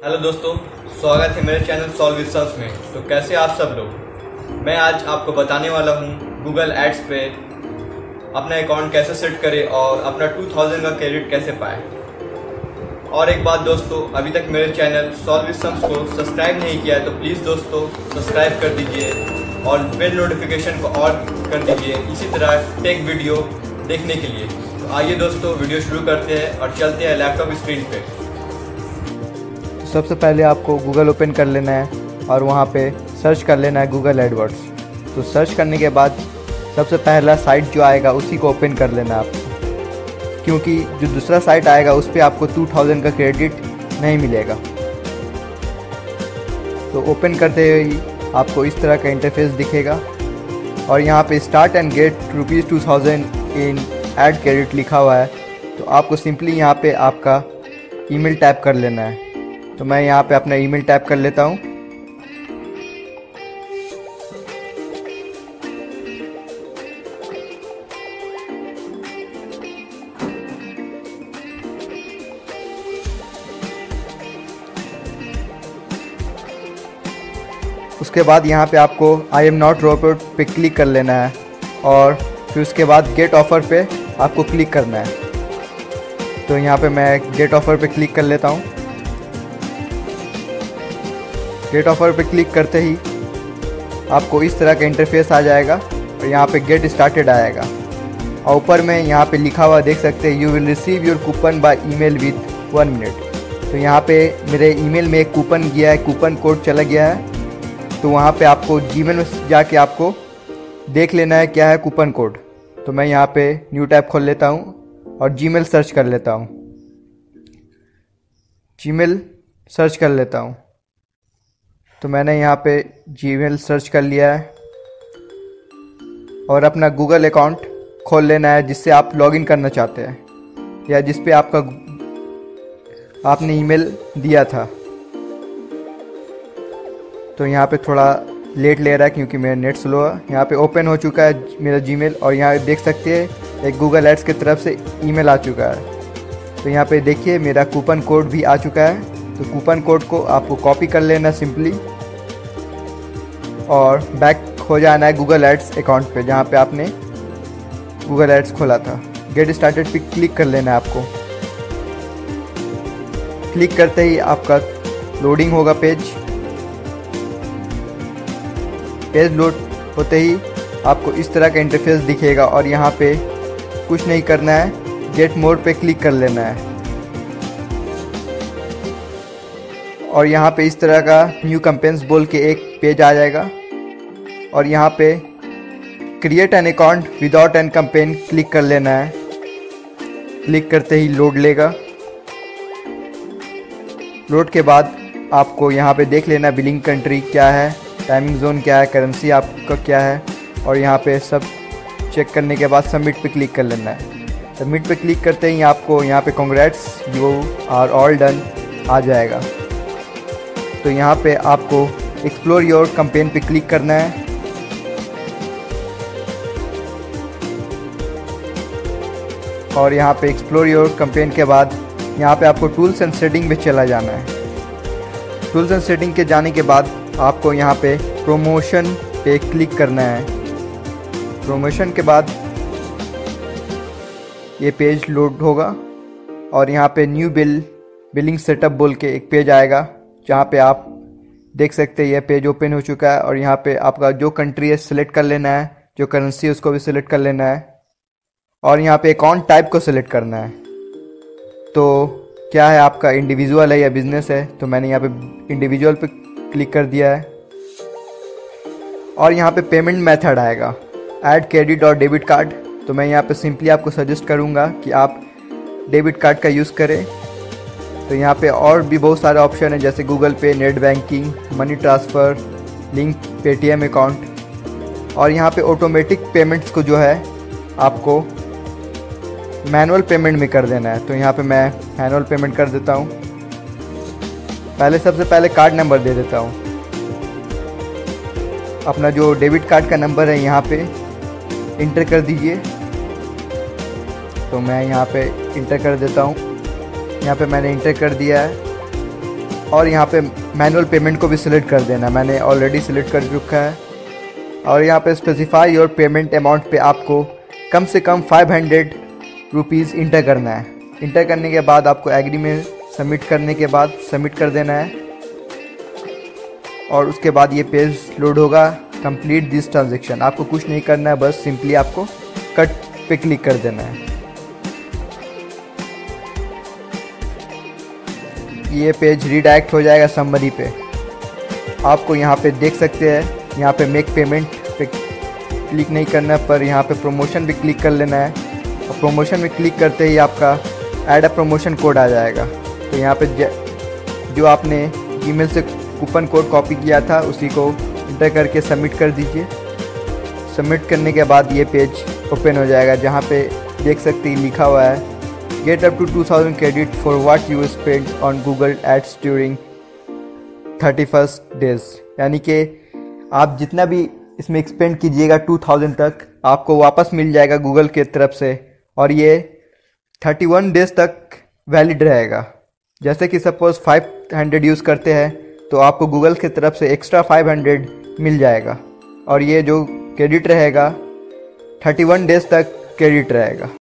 Hello दोस्तों, स्वागत है मेरे चैनल सॉल्व विद सब्स में। तो कैसे आप सब लोग। मैं आज आपको बताने वाला हूँ गूगल एड्स पे अपना अकाउंट कैसे सेट करें और अपना 2000 का क्रेडिट कैसे पाए। और एक बात दोस्तों, अभी तक मेरे चैनल सॉल्व विद सब्स को सब्सक्राइब नहीं किया है तो प्लीज़ दोस्तों सब्सक्राइब कर दीजिए और बेल नोटिफिकेशन को ऑन कर दीजिए इसी तरह टेक वीडियो देखने के लिए। तो आइए दोस्तों वीडियो शुरू करते हैं और चलते हैं लैपटॉप स्क्रीन पे। सबसे पहले आपको गूगल ओपन कर लेना है और वहाँ पे सर्च कर लेना है गूगल एडवर्ड्स। तो सर्च करने के बाद सबसे पहला साइट जो आएगा उसी को ओपन कर लेना है आपको, क्योंकि जो दूसरा साइट आएगा उस पर आपको 2000 का क्रेडिट नहीं मिलेगा। तो ओपन करते ही आपको इस तरह का इंटरफेस दिखेगा और यहाँ पे start and get ₹2000 in ad credit लिखा हुआ है। तो आपको सिंपली यहाँ पे आपका ईमेल टाइप कर लेना है। तो मैं यहाँ पे अपना ईमेल टाइप कर लेता हूँ। उसके बाद यहाँ पे आपको आई एम नॉट रोबोट पे क्लिक कर लेना है और फिर उसके बाद गेट ऑफर पे आपको क्लिक करना है। तो यहाँ पे मैं गेट ऑफर पे क्लिक कर लेता हूँ। गेट ऑफर पे क्लिक करते ही आपको इस तरह का इंटरफेस आ जाएगा और यहाँ पे गेट स्टार्टेड आएगा और ऊपर में यहाँ पे लिखा हुआ देख सकते हैं, you will receive your coupon by email with 1 minute. तो यहाँ पे मेरे ईमेल में एक कूपन गया है, कूपन कोड चला गया है। तो वहाँ पे आपको जीमेल में जाके आपको देख लेना है क्या है कूपन कोड। तो मैं यहाँ पे न्यू टैब खोल लेता हूँ और जीमेल सर्च कर लेता हूँ। जीमेल सर्च कर लेता हूँ। तो मैंने यहाँ पे जीमेल सर्च कर लिया है और अपना गूगल अकाउंट खोल लेना है जिससे आप लॉगिन करना चाहते हैं या जिस पे आपने ईमेल दिया था। तो यहाँ पे थोड़ा लेट ले रहा है क्योंकि मेरा नेट स्लो है। यहाँ पे ओपन हो चुका है मेरा जीमेल और यहाँ देख सकते हैं एक गूगल एड्स की तरफ से ईमेल आ चुका है। तो यहाँ पे देखिए मेरा कूपन कोड भी आ चुका है। तो कूपन कोड को आपको कॉपी कर लेना सिंपली और बैक हो जाना है गूगल एड्स अकाउंट पे जहाँ पे आपने गूगल एड्स खोला था। गेट स्टार्टेड पे क्लिक कर लेना है आपको। क्लिक करते ही आपका लोडिंग होगा पेज लोड होते ही आपको इस तरह का इंटरफेस दिखेगा और यहाँ पे कुछ नहीं करना है, गेट मोर पे क्लिक कर लेना है और यहाँ पे इस तरह का न्यू कैंपेन्स बोल के एक पेज आ जाएगा और यहाँ पे create an account without an campaign click कर लेना है। क्लिक करते ही लोड लेगा। लोड के बाद आपको यहाँ पे देख लेना बिलिंग कंट्री क्या है, टाइमिंग जोन क्या है, करेंसी आपका क्या है और यहाँ पे सब चेक करने के बाद सबमिट पे क्लिक कर लेना है। सबमिट पे क्लिक करते ही आपको यहाँ पे congrats you are all done आ जाएगा। तो यहाँ पे आपको एक्सप्लोर योर कैंपेन पे क्लिक करना है और यहाँ पे एक्सप्लोर योर कैंपेन के बाद यहाँ पे आपको टूल्स एंड सेटिंग पे चला जाना है। टूल्स एंड सेटिंग के जाने के बाद आपको यहाँ पे प्रमोशन पे क्लिक करना है। प्रमोशन के बाद ये पेज लोड होगा और यहाँ पे न्यू बिलिंग सेटअप बोल के एक पेज आएगा जहाँ पे आप देख सकते हैं यह पेज ओपन हो चुका है और यहाँ पे आपका जो कंट्री है सिलेक्ट कर लेना है, जो करेंसी है उसको भी सिलेक्ट कर लेना है और यहाँ पे अकाउंट टाइप को सिलेक्ट करना है। तो क्या है आपका इंडिविजुअल है या बिजनेस है, तो मैंने यहाँ पे इंडिविजुअल पे क्लिक कर दिया है और यहाँ पे पेमेंट मेथड आएगा ऐड क्रेडिट और डेबिट कार्ड। तो मैं यहाँ पे सिंपली आपको सजेस्ट करूँगा कि आप डेबिट कार्ड का यूज़ करें। तो यहाँ पे और भी बहुत सारे ऑप्शन है जैसे Google Pay, net banking, money transfer, link Paytm account और यहाँ पे ऑटोमेटिक पेमेंट्स को जो है आपको मैनुअल पेमेंट में कर देना है। तो यहाँ पे मैं मैनुअल पेमेंट कर देता हूँ। सबसे पहले कार्ड नंबर दे देता हूँ। अपना जो डेबिट कार्ड का नंबर है यहाँ पे इंटर कर दीजिए। तो मैं यहाँ पे इंटर कर देता हूँ। यहाँ पे मैंने इंटर कर दिया है और यहाँ पे मैनुअल पेमेंट को भी सिलेक्ट कर देना, मैंने ऑलरेडी सिलेक्ट कर चुका है। और यहाँ पे स्पेसिफाई योर पेमेंट अमाउंट पे आपको कम से कम 500 रुपीज़ इंटर करना है। इंटर करने के बाद आपको एग्री में सबमिट करने के बाद सबमिट कर देना है और उसके बाद ये पेज लोड होगा। कंप्लीट दिस ट्रांजेक्शन, आपको कुछ नहीं करना है, बस सिंपली आपको कट पे क्लिक कर देना है। ये पेज रीडायरेक्ट हो जाएगा समरी पे। आपको यहाँ पे देख सकते हैं, यहाँ पे मेक पेमेंट पे क्लिक नहीं करना पर यहाँ पे प्रमोशन भी क्लिक कर लेना है और प्रमोशन में क्लिक करते ही आपका ऐड अ प्रमोशन कोड आ जाएगा। तो यहाँ पे जो आपने ईमेल से कूपन कोड कॉपी किया था उसी को इंटर करके सबमिट कर दीजिए। सबमिट करने के बाद ये पेज ओपन हो जाएगा जहाँ पे देख सकते हैं लिखा हुआ है get up to 2000 credit for what you spend on Google ads during 31 days, यानी कि आप जितना भी इसमें एक्सपेंड कीजिएगा 2000 तक आपको वापस मिल जाएगा गूगल के तरफ से और ये 31 डेज तक वैलिड रहेगा। जैसे कि सपोज 500 यूज़ करते हैं तो आपको गूगल की तरफ से एक्स्ट्रा 500 मिल जाएगा और ये जो क्रेडिट रहेगा 31 डेज तक क्रेडिट रहेगा।